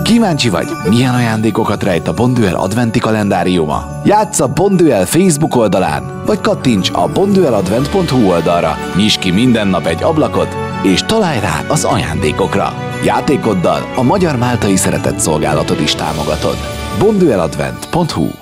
Kíváncsi vagy, milyen ajándékokat rejt a Bonduel adventi kalendáriuma? Játsz a Bonduel Facebook oldalán, vagy kattints a bondueladvent.hu oldalra, nyisd ki minden nap egy ablakot, és találj rá az ajándékokra. Játékoddal a Magyar Máltai Szeretett Szolgálatot is támogatod. bondueladvent.hu